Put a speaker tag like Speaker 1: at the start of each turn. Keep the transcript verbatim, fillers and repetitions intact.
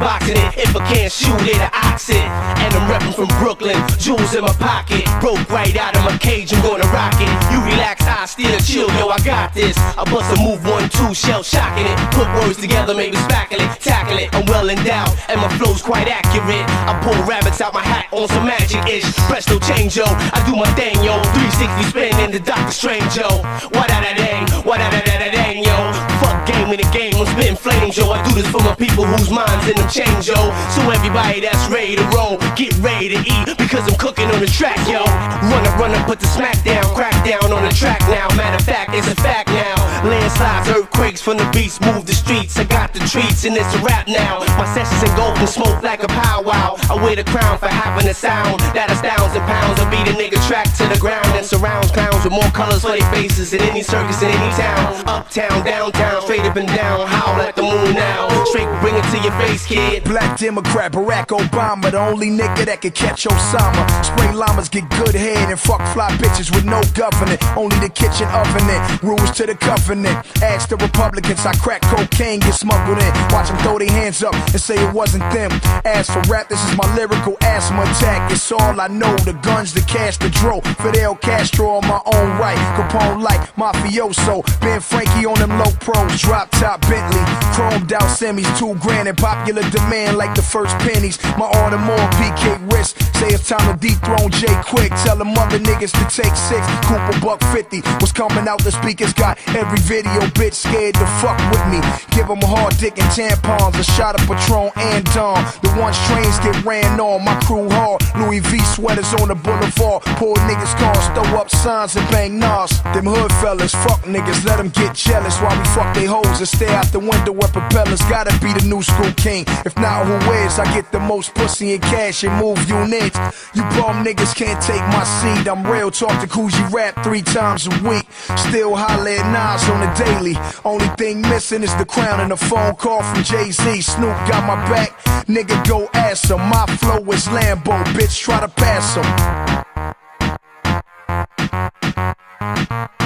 Speaker 1: boxing it. If I can't shoot it, I ox it. And I'm reppin' from Brooklyn, jewels in my pocket. Broke right out of my cage, I'm gonna rock it. You relax, I still chill, yo, I got this. I bust a move, one, two, shell shocking it. Put words together, maybe spackle it, tackle it. I'm well endowed, and my flow's quite accurate. I pull rabbits out my hat on some magic-ish. Presto change, yo, I do my thing, yo. three sixty spin in the Doctor Strange, yo. What da da dang, what da da da da dang, yo. Fuck game in the game, I'm spitting flames, yo. I do this for my people whose minds in them change, yo. So everybody that's ready to roll, get ready to eat, because I'm cooking on the track, yo. Run up, run up, put the smack down, crack down on the track now. Matter of fact, it's a fact now. Landslides, earthquakes from the beats, move the streets. I got the treats and it's a rap now. My sessions engulf and smoke like a powwow. I wear the crown for having a sound that astounds and pounds. I beat a nigga track to the ground and surrounds clowns with more colors for their faces in any circus in any town. Uptown, downtown, straight up and down. Howl at the moon now. Straight bring it to your face, kid.
Speaker 2: Black Democrat, Barack Obama, the only nigga that could catch Osama. Spray llamas, get good head, and fuck fly bitches with no government. Only the kitchen oven it, rules to the covenant. Ask the Republicans, I crack cocaine, get smuggled in. Watch them throw their hands up and say it wasn't them. As for rap, this is my lyrical asthma attack. It's all I know, the guns, the cash, the dro. Fidel Castro on my own right, Capone like mafioso. Ben Frankie on them low pros, drop top Bentley, chromed out semis, two grand in popular demand like the first pennies. My Audemars P K wrist, say it's time to dethrone Jay Quick. Tell them other niggas to take six, Cooper buck fifty. What's coming out the speakers got every video, bitch scared to fuck with me. Give them a hard dick and tampons, a shot of Patron and Dawn. The ones trains get ran on, my crew hard. Louis V sweaters on the boulevard. Poor niggas cars, throw up signs and bang nas. Them hood fellas, fuck niggas, let them get jealous while we fuck they hoes and stare out the window with propellers. Gotta be the new school king. If not, who is? I get the most pussy and cash and move units. You bum niggas can't take my seat. I'm real, talk to Coogee Rap three times a week. Still holla at Nas on the daily. Only thing missing is the crown and a phone call from Jay-Z. Snoop got my back, nigga go ask him. My flow is Lambo, bitch try to pass him.